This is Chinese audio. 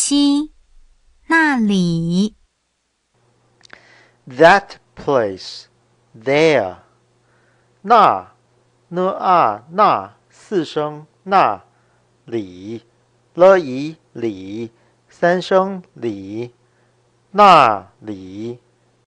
西，那里。 That place, there. 那 呢啊那四声那里了以里三声里那里。